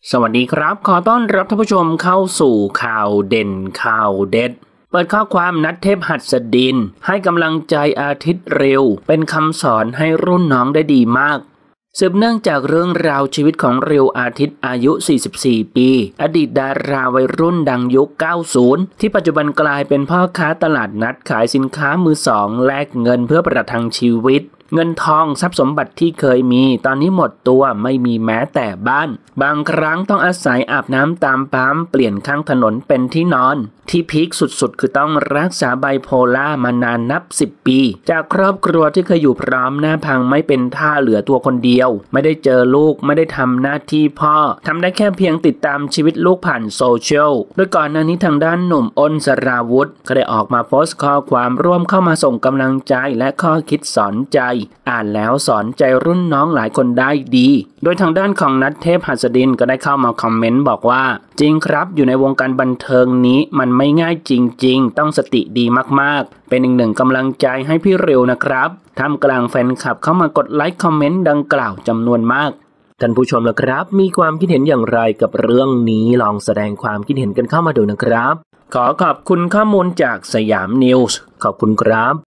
สวัสดีครับขอต้อนรับท่านผู้ชมเข้าสู่ข่าวเด่นข่าวเด็ดเปิดข้อความนัทเทพหัสดินให้กำลังใจอาทิตย์เร็วเป็นคำสอนให้รุ่นน้องได้ดีมากสืบเนื่องจากเรื่องราวชีวิตของเร็วอาทิตย์อายุ 44 ปีอดีตดาราวัยรุ่นดังยุค 90 ที่ปัจจุบันกลายเป็นพ่อค้าตลาดนัดขายสินค้ามือสองแลกเงินเพื่อประทังชีวิตเงินทองทรัพย์สมบัติที่เคยมีตอนนี้หมดตัวไม่มีแม้แต่บ้านบางครั้งต้องอาศัยอาบน้ำตามปั๊มเปลี่ยนข้างถนนเป็นที่นอนที่พีคสุดๆคือต้องรักษาไบโพล่ามานานนับ10 ปีจากครอบครัวที่เคยอยู่พร้อมหน้าพังไม่เป็นท่าเหลือตัวคนเดียวไม่ได้เจอลูกไม่ได้ทำหน้าที่พ่อทำได้แค่เพียงติดตามชีวิตลูกผ่านโซเชียลโดยก่อนหน้านี้ทางด้านหนุ่มอ้นสราวุธก็ได้ออกมาโพสต์ข้อความร่วมเข้ามาส่งกำลังใจและข้อคิดสอนใจอ่านแล้วสอนใจรุ่นน้องหลายคนได้ดีโดยทางด้านของนัทเทพหัสดินก็ได้เข้ามาคอมเมนต์บอกว่าจริงครับอยู่ในวงการบันเทิงนี้มันไม่ง่ายจริงๆต้องสติดีมากๆเป็นอีกหนึ่งกำลังใจให้พี่เร็วนะครับท่ามกลางแฟนคลับเข้ามากดไลค์คอมเมนต์ดังกล่าวจำนวนมากท่านผู้ชมล่ะครับมีความคิดเห็นอย่างไรกับเรื่องนี้ลองแสดงความคิดเห็นกันเข้ามาดูนะครับขอขอบคุณข้อมูลจากสยามนิวส์ขอบคุณครับ